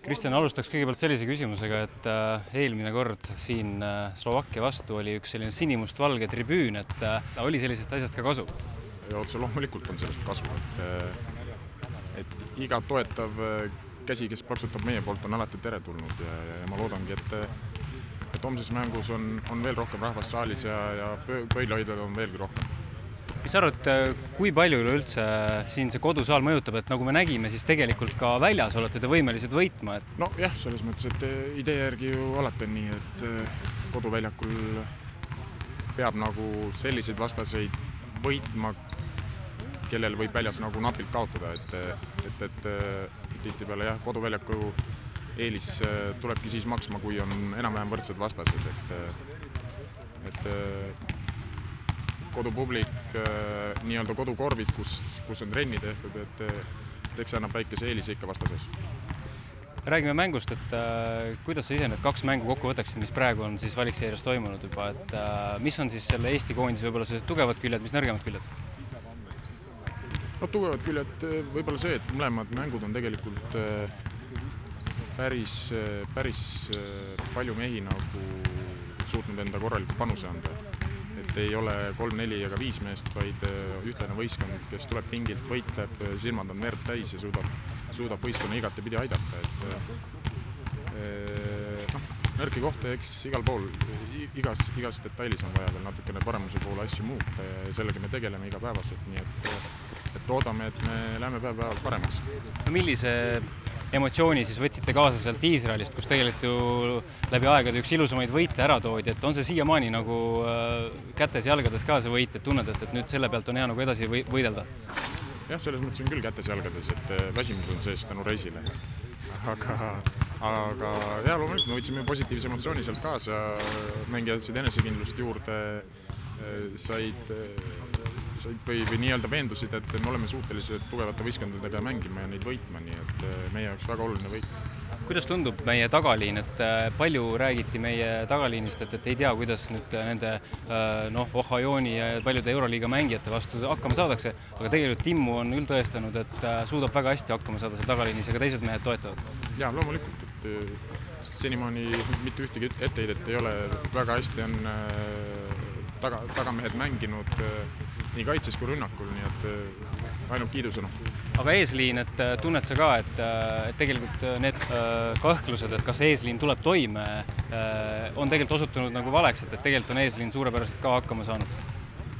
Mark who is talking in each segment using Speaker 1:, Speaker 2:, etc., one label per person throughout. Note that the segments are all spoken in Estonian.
Speaker 1: Kristjan, alustaks kõigepealt sellise küsimusega, et eelmine kord siin Slovakkia vastu oli üks selline sinimustvalge tribüün, et oli sellisest asjast ka kasu?
Speaker 2: Ja otse loomulikult on sellest kasu, et iga toetav käsi, kes paksutab meie poolt, on alati teretulnud ja ma loodangi, et homses mängus on veel rohkem rahvast saalis ja pöidlahoidjad on veelgi rohkem.
Speaker 1: Mis arvad, kui palju üleüldse siin see kodusaal mõjutab, et nagu me nägime, siis tegelikult ka väljas olete te võimelised võitma?
Speaker 2: No jah, selles mõttes, et idee järgi ju alati on nii, et koduväljakul peab nagu selliseid vastaseid võitma, kellel võib väljas nagu napilt kaotada, et tihtipeale jah, koduväljaku eelis tulebki siis maksma, kui on enam-vähem võrdsed vastased, et kodupublik, nii-öelda kodukorvid, kus on trenni tehtud, et eks annab väikese eelise ikka vastases.
Speaker 1: Räägime mängust, et kuidas sa ise need 2 mängu kokku võtaksid, mis praegu on siis valikseerias toimunud juba, et mis on siis selle Eesti koondis võib-olla sellised tugevad küljed, mis nõrgemad küljed?
Speaker 2: No tugevad küljed võib-olla see, et mõlemad mängud on tegelikult päris palju mehi nagu suutnud enda korraliku panuse anda. Et ei ole 3, 4 ega 5 meest, vaid ühtlane võistkond, kes tuleb pingilt, võitleb, silmad on verd täis ja suudab võistkonna igatepidi aidata. Nõrki kohta, eks igal pool, igas detailis on vaja veel natukene paremuse poole asju muuta ja sellega me tegeleme igapäevaselt, nii et loodame, et me läheme päev-päevalt paremaks.
Speaker 1: Millise emotsiooni siis võtsite kaasa sealt Iisraelist, kus tegelikult ju läbi aegade üks ilusamaid võite ära toodi, et on see siiamaani nagu kätes ja jalgades ka see võit, et tunned, et nüüd selle pealt on hea nagu edasi võidelda?
Speaker 2: Jah, selles mõttes on küll kätes ja jalgades, et väsimus on sees tänu reisile. Aga jah, loomulikult me võtsime positiivse emotsiooni sealt kaasa, mängijad said enesekindlust juurde, said või nii-öelda veendusid, et me oleme suutelised tugevate võistkondadega mängima ja neid võitma, nii et meie jaoks väga oluline võit.
Speaker 1: Kuidas tundub meie tagaliin, et palju räägiti meie tagaliinist, et ei tea, kuidas nüüd nende Ohajoni ja paljude Euroliiga mängijate vastu hakkama saadakse, aga tegelikult Timmu on tõestanud, et suudab väga hästi hakkama saada seal tagaliinis, aga teised mehed toetavad.
Speaker 2: Jaa, loomulikult, et senimaani mitte ühtegi etteheidet ei ole, väga hästi on tagamehed mänginud nii kaitses kui rünnakul, nii et ainult kiidusõna.
Speaker 1: Aga eesliin, et tunned sa ka, et tegelikult need kõhklused, et kas eesliin tuleb toime, on tegelikult osutunud nagu valeks, et tegelikult on eesliin suurepäraselt ka hakkama saanud?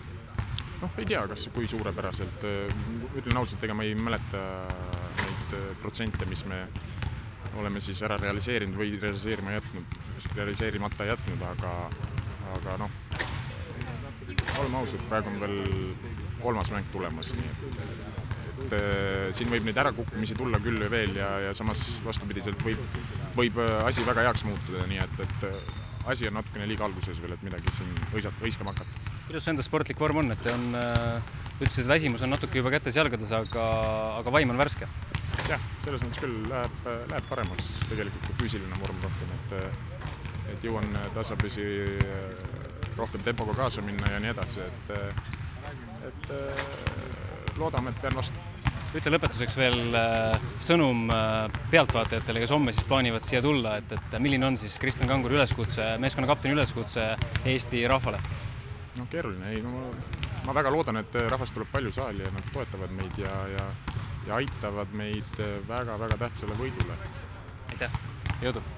Speaker 2: Ei tea, kui suurepäraselt. Ütlen ausalt, ega ma ei mäleta neid protsente, mis me oleme siis ära realiseerinud või realiseerimata jätnud, aga oleme ausad, praegu on veel 3. mäng tulemas, nii et siin võib neid ärakukkumisi tulla küll veel ja samas vastupidiselt võib asi väga heaks muutuda, nii et asi on natukene liiga alguses veel, et midagi siin võiskama hakata.
Speaker 1: Kuidas enda sportlik vorm on, et ütlesid, et väsimus on natuke juba kätes jalgades, aga vaim on värske?
Speaker 2: Jah, selles mõttes küll läheb paremaks tegelikult kui füüsiline vorm rohkem, et jõuan tasapisi rohkem tempoga kaasa minna ja nii edasi, et loodame, et pean vastu.
Speaker 1: Ütle lõpetuseks veel sõnum pealtvaatajatele, kes homme siis plaanivad siia tulla, et milline on siis Kristjan Kanguri üleskutse, meeskonna kapteni üleskutse Eesti rahvale?
Speaker 2: Keeruline. Ma väga loodan, et rahvast tuleb palju saali ja nad toetavad meid ja aitavad meid väga-väga tähtsale võidule.
Speaker 1: Aitäh, jõudu!